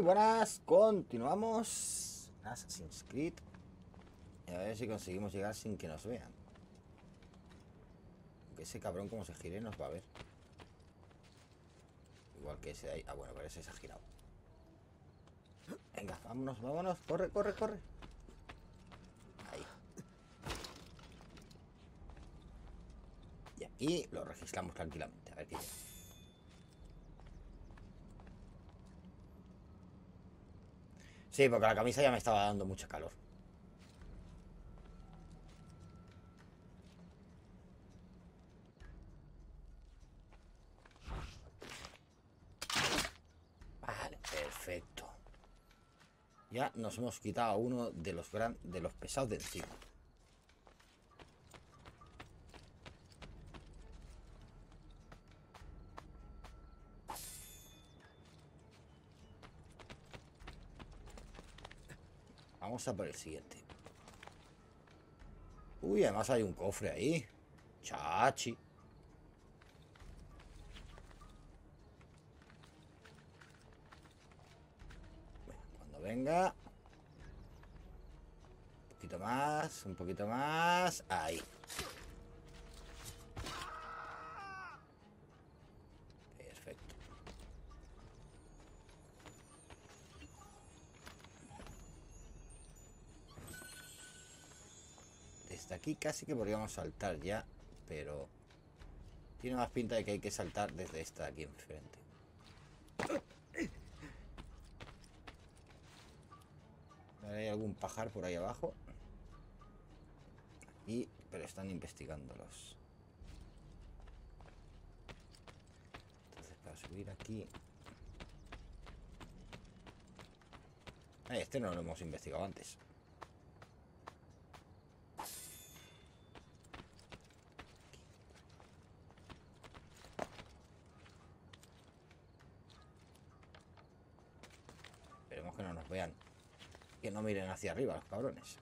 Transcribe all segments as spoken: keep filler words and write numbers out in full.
buenas, continuamos en Assassin's Creed. Y a ver si conseguimos llegar sin que nos vean. Aunque ese cabrón, como se gire, nos va a ver. Igual que ese de ahí. Ah, bueno, pero ese se ha girado. Venga, vámonos, vámonos. Corre, corre, corre. Ahí. Y aquí lo registramos tranquilamente. A ver qué llega. Sí, porque la camisa ya me estaba dando mucho calor. Vale, perfecto. Ya nos hemos quitado a uno de los gran, de los pesados de encima. Vamos a por el siguiente. Uy, además hay un cofre ahí. Chachi. Bueno, cuando venga. Un poquito más, un poquito más. Ahí. Perfecto. Desde aquí casi que podríamos saltar ya, pero tiene más pinta de que hay que saltar desde esta de aquí enfrente. ¿Hay algún pajar por ahí abajo? Y, pero están investigándolos. Entonces para subir aquí... Ah, este no lo hemos investigado antes. Esperemos que no nos vean. Que no miren hacia arriba los cabrones.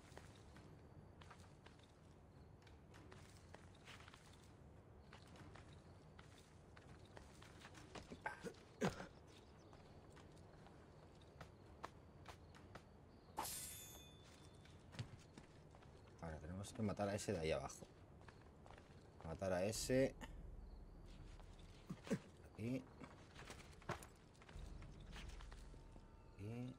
Ahora tenemos que matar a ese de ahí abajo. Matar a ese. Aquí. Aquí.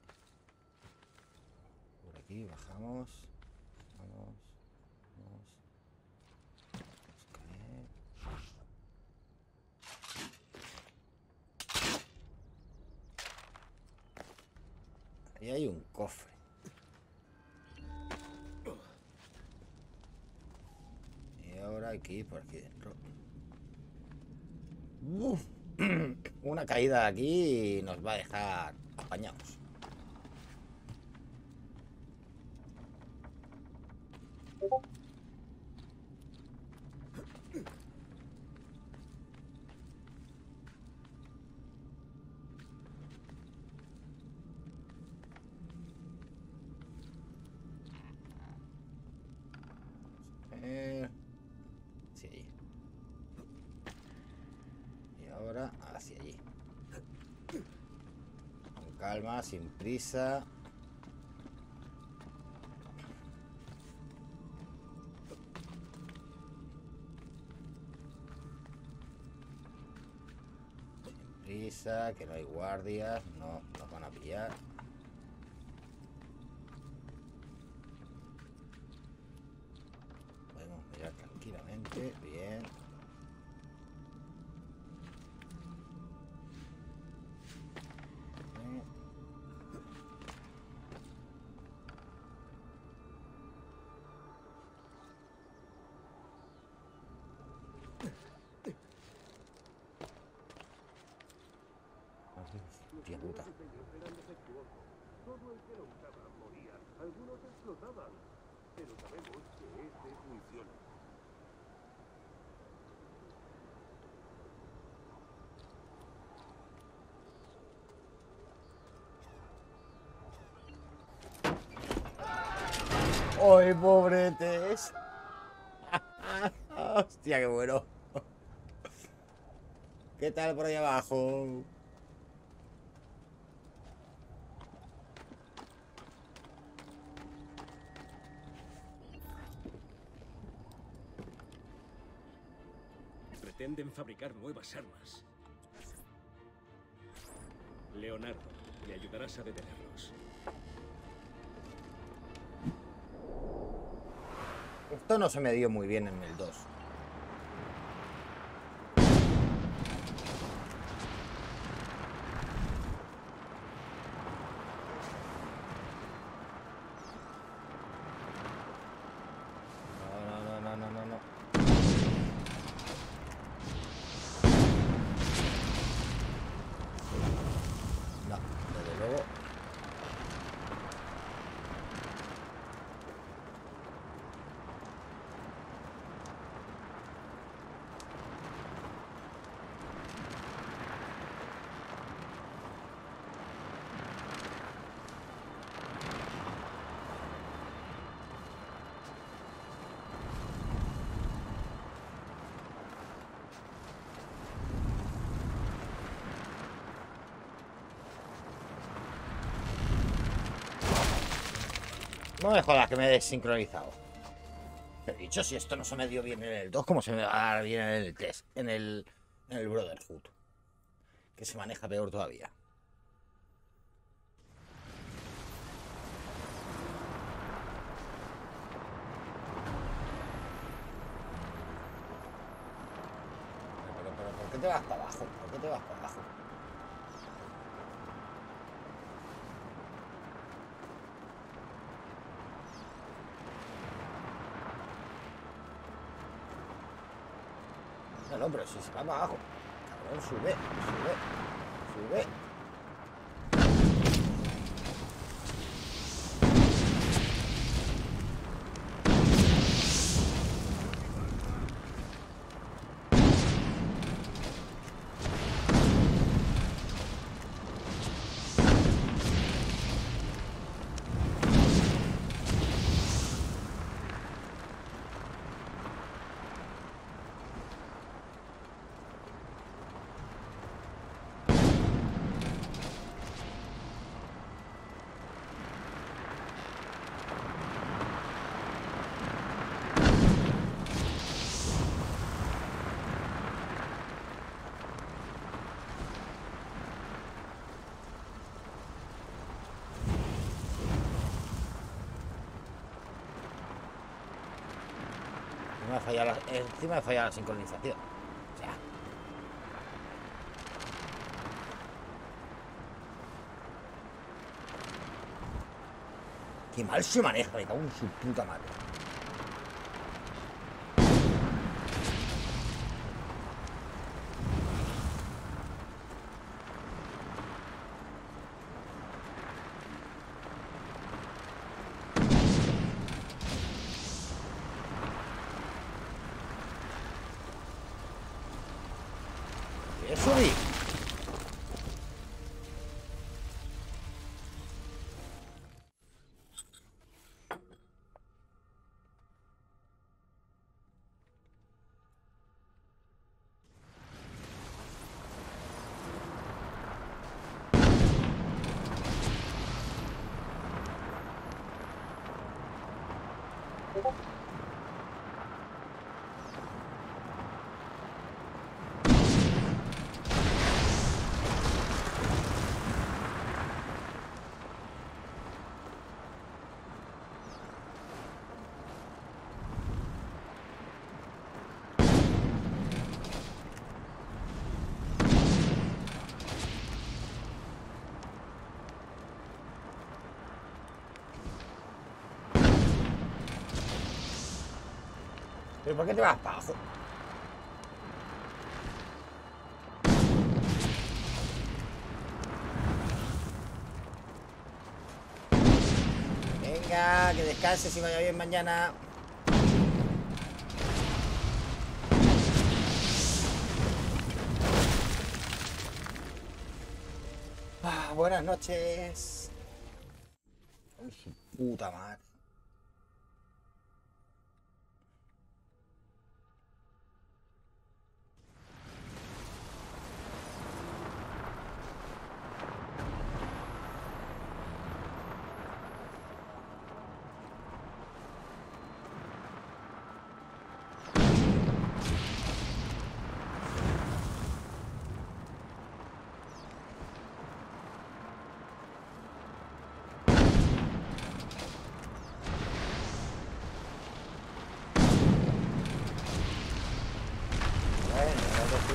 Por aquí bajamos. Vamos. Vamos. Vamos a caer. Ahí hay un cofre. Y ahora hay que ir por aquí dentro. Uf. Una caída aquí nos va a dejar apañados. Eh, hacia allí. Y ahora hacia allí. Con calma, sin prisa. Sin prisa, que no hay guardias. No nos van a pillar. Podemos mirar tranquilamente. Bien. Hostia puta. Todo el que lo usaba moría. Algunos explotaban. Pero sabemos que este funciona. ¡Ay, pobretes! Hostia, qué bueno. ¿Qué tal por ahí abajo? pretenden fabricar nuevas armas. Leonardo, le ayudarás a detenerlos. Esto no se me dio muy bien en el dos. No, no, no, no, no, no. No, desde luego. No me jodas que me he desincronizado. He dicho, si esto no se me dio bien en el dos, ¿cómo se me va a dar bien en el tres? En el, en el Brotherhood. Que se maneja peor todavía. Pero, pero, ¿por qué te vas para abajo? ¿Por qué te vas para abajo? No, no, pero si se va para abajo. Cabrón, sube, sube, sube. Encima me falla la, encima me falla la sincronización. O sea. Qué mal se maneja, me cago en su puta madre. Subí. ¿Pero por qué te vas para abajo? Venga, que descanses y vaya bien mañana. Ah, buenas noches. Ay, su puta madre.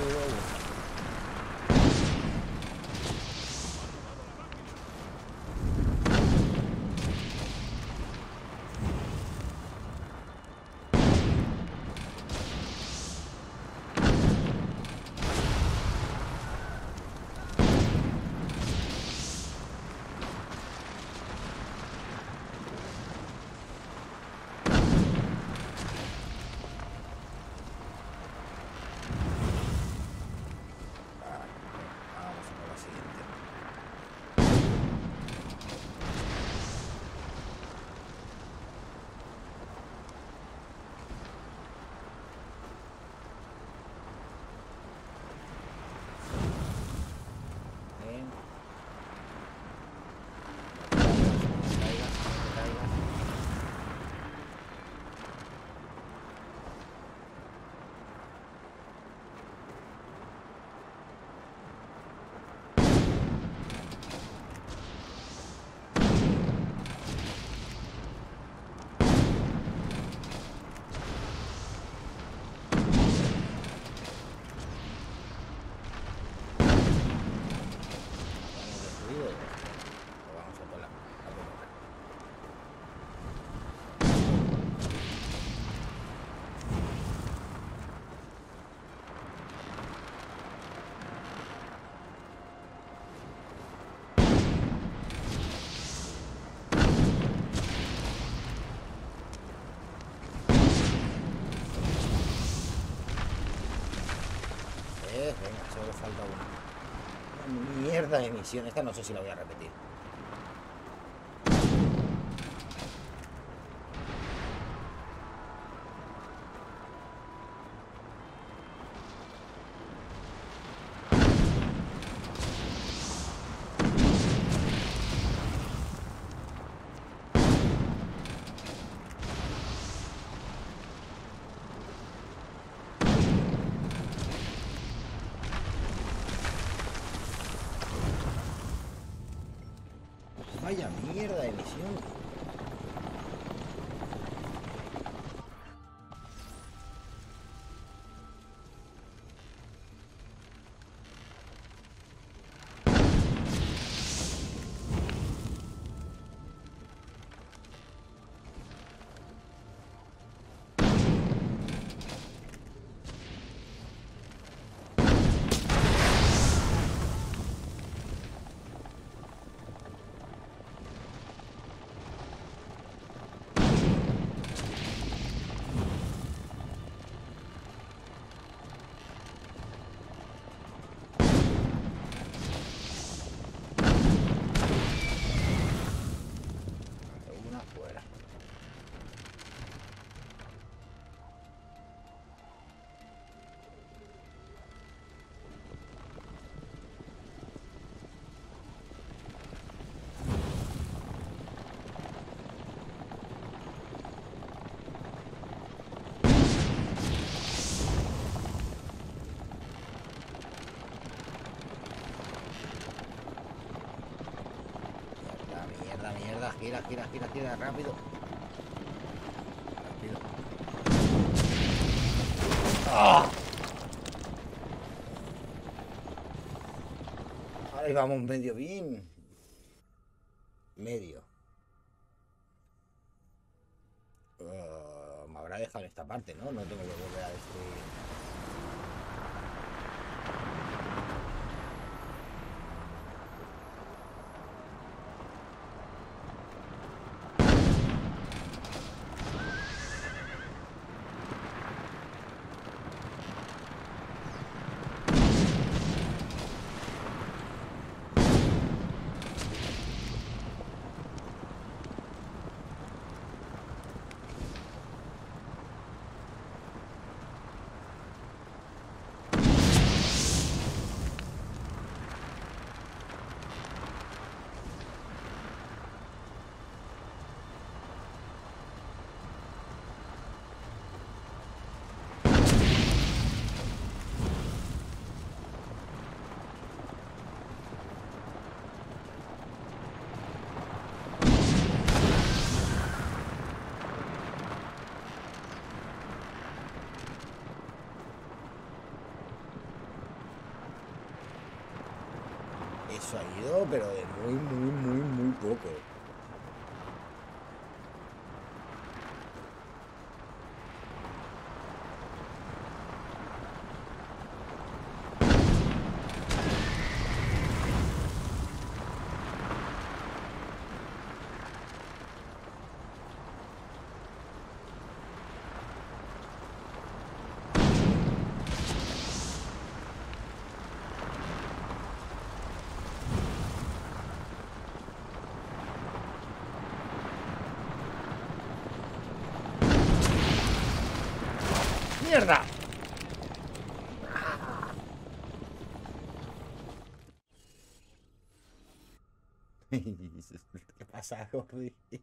Vamos a por la siguiente. Bien. No te caigas, no te caigas, no te caigas. Hemos destruido y pues vamos a por la, a por otra. Eh, venga, solo falta una. Una mierda de misión. Esta no sé si la voy a repetir. Vaya mierda de misión. Una fuera. Mierda, mierda, mierda. Gira, gira, gira, gira. Rápido. Rápido. ¡Ah! Ahora íbamos medio bien. Medio. Uh, me habrá dejado en esta parte, ¿no? No tengo que volver a destruir. Eso ha ido, pero de muy, muy, muy, muy poco. ¡Mierda! ¿Qué pasa, Jordi? Es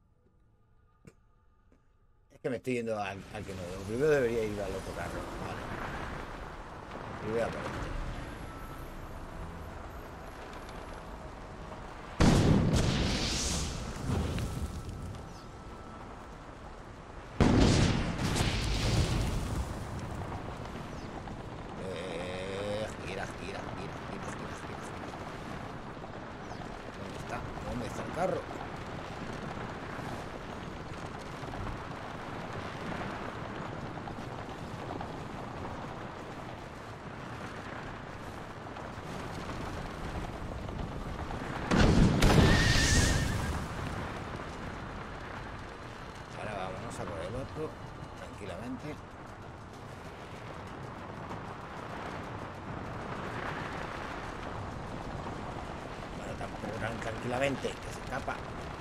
que me estoy yendo al, al que no debo. Primero debería ir al otro carro. Vale. Y voy a por este. Eh, gira, gira, gira, gira, gira, gira. ¿Dónde está? ¿Dónde está el carro? Ahora vámonos a por el otro, tranquilamente. Bueno, tampoco tan tranquilamente, que se escapa.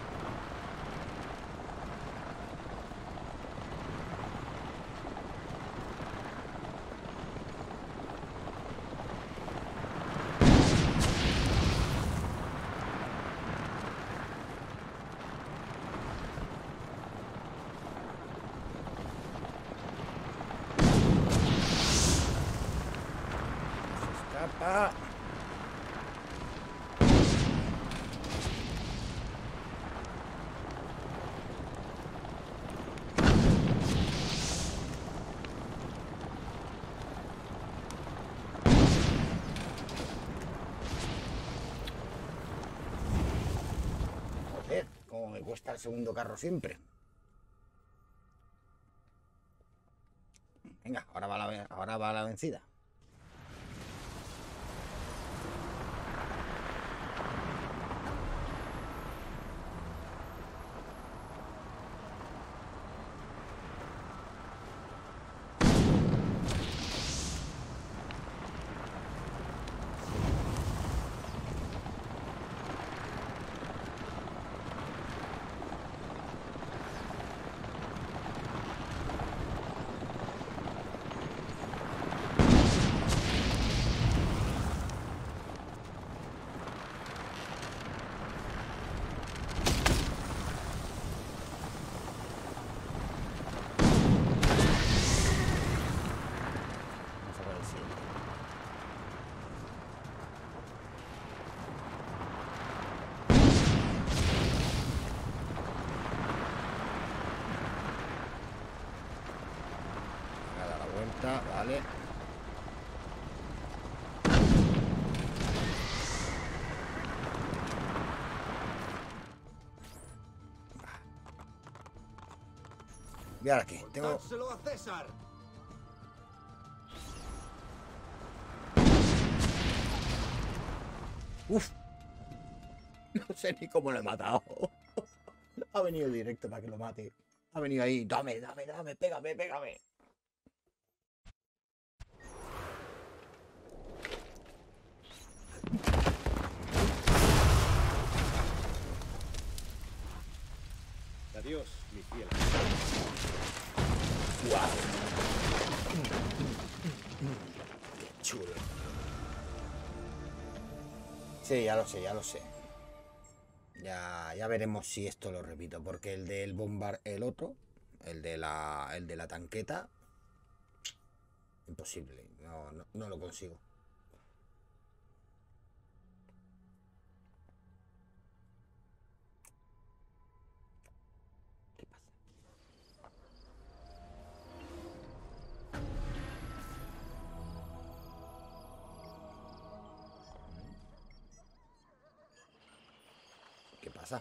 Escapa. Joder, como me cuesta el segundo carro siempre. Venga, ahora va la, ahora va la vencida. Vamos a por el siguiente. Voy a dar la vuelta, vale. Y ahora aquí, tengo... ¡Dárselo a César! Uf. No sé ni cómo lo he matado. Ha venido directo para que lo mate. Ha venido ahí. Dame, dame, dame, pégame, pégame. Adiós, mi fiel. Guau. Qué chulo. Sí, ya lo sé, ya lo sé. Ya, ya veremos si esto lo repito. Porque el del bombar, el otro, el de la, el de la tanqueta, imposible. No, no, no lo consigo. ¿Qué pasa? pasa?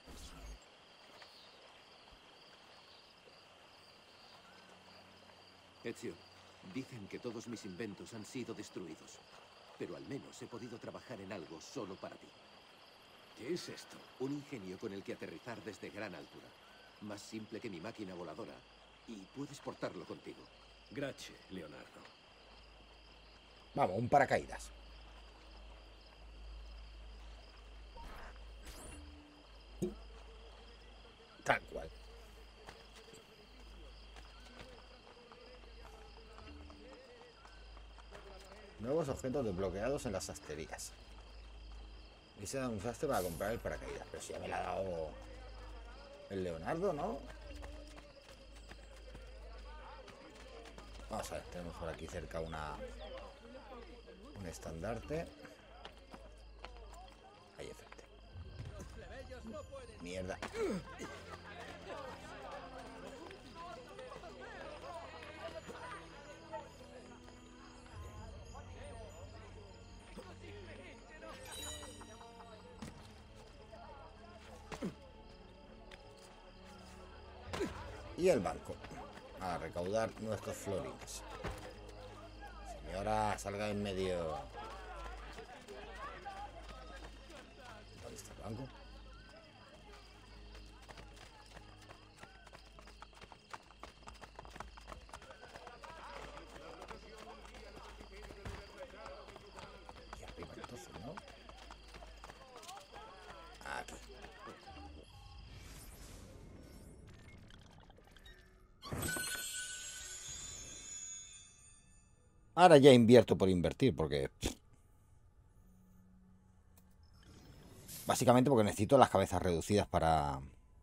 Ezio, dicen que todos mis inventos han sido destruidos. Pero al menos he podido trabajar en algo solo para ti. ¿Qué es esto? Un ingenio con el que aterrizar desde gran altura. Más simple que mi máquina voladora. Y puedes portarlo contigo. Grazie, Leonardo. Vamos, un paracaídas. Tal cual. Nuevos objetos desbloqueados en las sastrerías. Y se da un sastre para comprar el paracaídas. Pero si ya me la ha dado el Leonardo, ¿no? Vamos a ver, tenemos por aquí cerca una un estandarte. Ahí enfrente. Mierda. Y el banco. A recaudar nuestros florines. Señora, salga en medio. ¿Dónde está el banco? Aquí arriba entonces, ¿no? Aquí. Ahora ya invierto por invertir, porque... Básicamente porque necesito las cabezas reducidas para...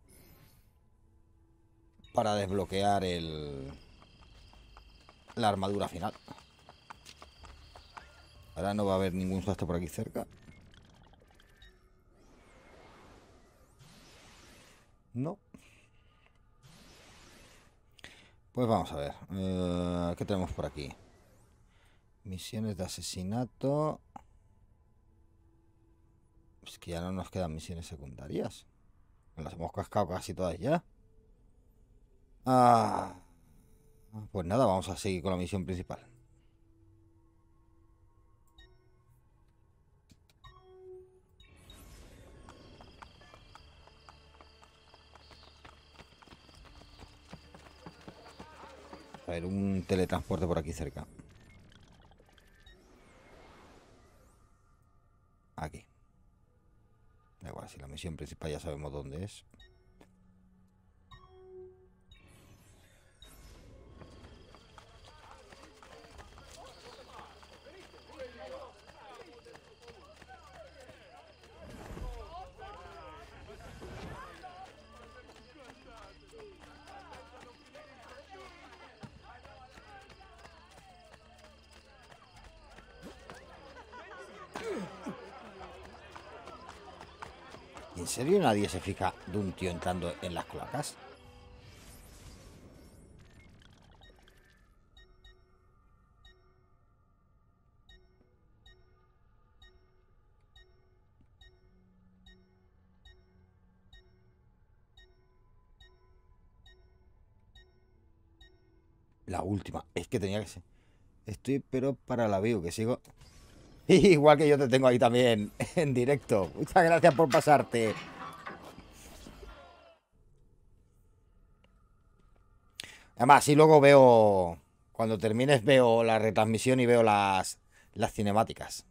Para desbloquear el... La armadura final. Ahora no va a haber ningún sastre por aquí cerca. No. Pues vamos a ver. Eh, ¿Qué tenemos por aquí? Misiones de asesinato. Es que ya no nos quedan misiones secundarias. Las hemos cascado casi todas ya. Ah, pues nada, vamos a seguir con la misión principal. A ver, un teletransporte por aquí cerca. Aquí. Da igual, si la misión principal ya sabemos dónde es. ¿En serio nadie se fija de un tío entrando en las cloacas? La última. Es que tenía que ser. Estoy pero para la view, que sigo... Igual que yo te tengo ahí también en directo. Muchas gracias por pasarte. Además, si luego veo... Cuando termines veo la retransmisión y veo las, las cinemáticas.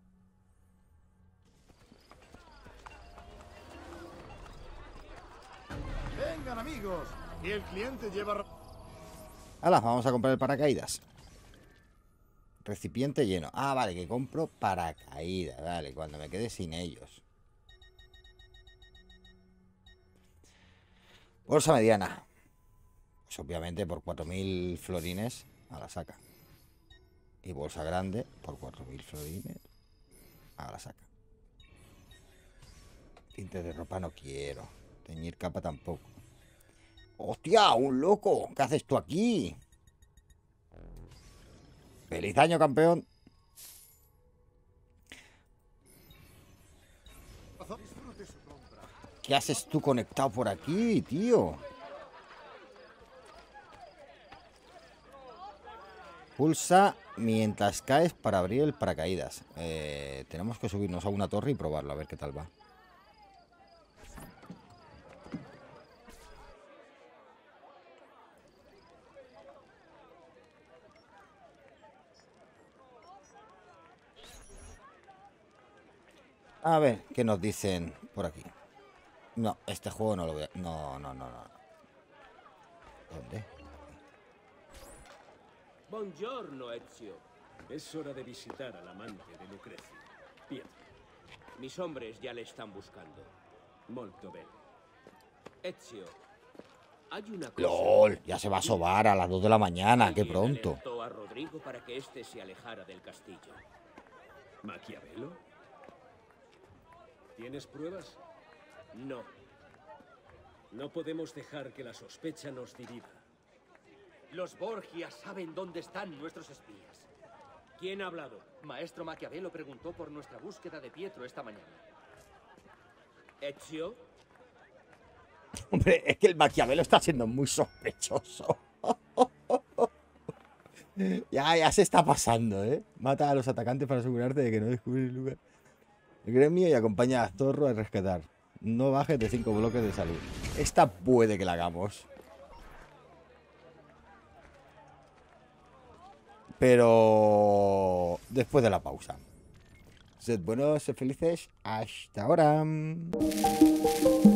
Vengan, amigos. Y el cliente lleva... Hala, vamos a comprar el paracaídas. Recipiente lleno. Ah, vale, que compro paracaídas. Vale, cuando me quede sin ellos. Bolsa mediana. Pues obviamente por cuatro mil florines a la saca. Y bolsa grande por cuatro mil florines a la saca. Tintes de ropa no quiero. Teñir capa tampoco. ¡Hostia! ¡Un loco! ¿Qué haces tú aquí? ¡Feliz año, campeón! Disfrute su compra. ¿Qué haces tú conectado por aquí, tío? Pulsa mientras caes para abrir el paracaídas. Eh, tenemos que subirnos a una torre y probarlo, a ver qué tal va. A ver, ¿qué nos dicen por aquí? No, este juego no lo voy a... No, no, no, no. ¿Dónde? Buongiorno, Ezio. Es hora de visitar al amante de Lucrezia, Pietro. Mis hombres ya le están buscando. Molto bene. Ezio, hay una cosa... LOL, ya se va a sobar a las dos de la mañana, qué Alguien pronto. alertó a Rodrigo para que éste se alejara del castillo. ¿Maquiavelo? ¿Tienes pruebas? No. No podemos dejar que la sospecha nos divida. Los Borgia saben dónde están nuestros espías. ¿Quién ha hablado? Maestro Maquiavelo preguntó por nuestra búsqueda de Pietro esta mañana. ¿Ezio? Hombre, es que el Maquiavelo está siendo muy sospechoso. Ya, ya se está pasando, ¿eh? Mata a los atacantes para asegurarte de que no descubre el lugar. El gremio y acompaña a Zorro a rescatar. No bajes de cinco bloques de salud. Esta puede que la hagamos. Pero después de la pausa. Sed buenos, sed felices. Hasta ahora.